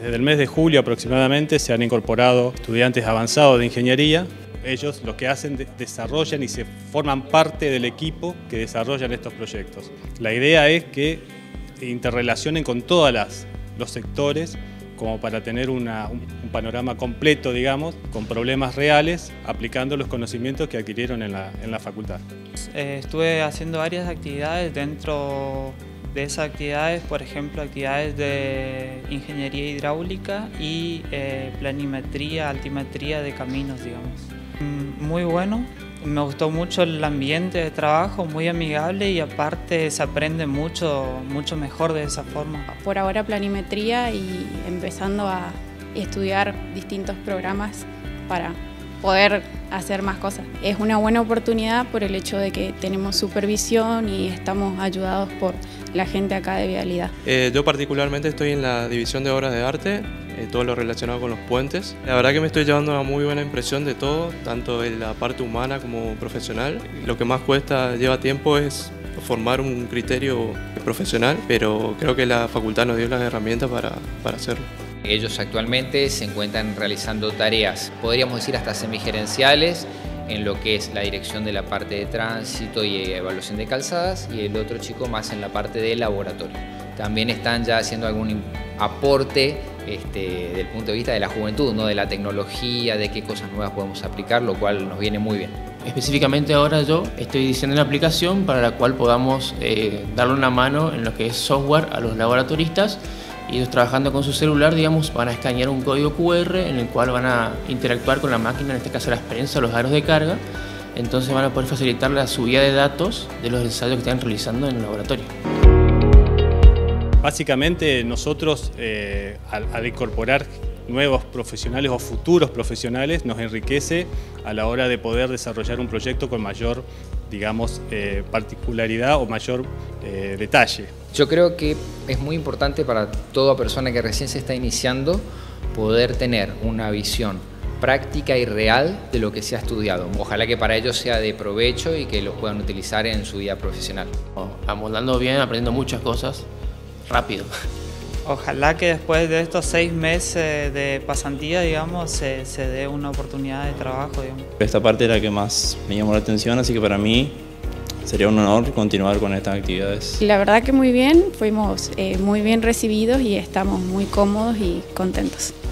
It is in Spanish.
Desde el mes de julio aproximadamente se han incorporado estudiantes avanzados de ingeniería. Ellos lo que hacen, desarrollan y se forman parte del equipo que desarrollan estos proyectos. La idea es que interrelacionen con todos los sectores como para tener un panorama completo, digamos, con problemas reales, aplicando los conocimientos que adquirieron en la facultad. Estuve haciendo varias actividades. Dentro de esas actividades, por ejemplo, actividades de ingeniería hidráulica y planimetría, altimetría de caminos, digamos. Muy bueno, me gustó mucho el ambiente de trabajo, muy amigable y aparte se aprende mucho mejor de esa forma. Por ahora planimetría y empezando a estudiar distintos programas para poder hacer más cosas. Es una buena oportunidad por el hecho de que tenemos supervisión y estamos ayudados por la gente acá de Vialidad. Yo particularmente estoy en la división de obras de arte, todo lo relacionado con los puentes. La verdad que me estoy llevando una muy buena impresión de todo, tanto en la parte humana como profesional. Lo que más lleva tiempo es formar un criterio profesional, pero creo que la facultad nos dio las herramientas para hacerlo. Ellos actualmente se encuentran realizando tareas, podríamos decir hasta semigerenciales, en lo que es la dirección de la parte de tránsito y evaluación de calzadas, y el otro chico más en la parte de laboratorio. También están ya haciendo algún aporte desde el punto de vista de la juventud, ¿no? De la tecnología, de qué cosas nuevas podemos aplicar, lo cual nos viene muy bien. Específicamente ahora yo estoy diseñando una aplicación para la cual podamos darle una mano en lo que es software a los laboratoristas, y ellos trabajando con su celular, digamos, van a escanear un código QR en el cual van a interactuar con la máquina, en este caso la experiencia, los aros de carga. Entonces van a poder facilitar la subida de datos de los ensayos que están realizando en el laboratorio. Básicamente nosotros al incorporar nuevos profesionales o futuros profesionales nos enriquece a la hora de poder desarrollar un proyecto con mayor, digamos, particularidad o mayor detalle. Yo creo que es muy importante para toda persona que recién se está iniciando poder tener una visión práctica y real de lo que se ha estudiado. Ojalá que para ellos sea de provecho y que lo puedan utilizar en su vida profesional. Amoldando bien, aprendiendo muchas cosas rápido. Ojalá que después de estos 6 meses de pasantía, digamos, se dé una oportunidad de trabajo, digamos. Esta parte era la que más me llamó la atención, así que para mí sería un honor continuar con estas actividades. La verdad que muy bien, fuimos muy bien recibidos y estamos muy cómodos y contentos.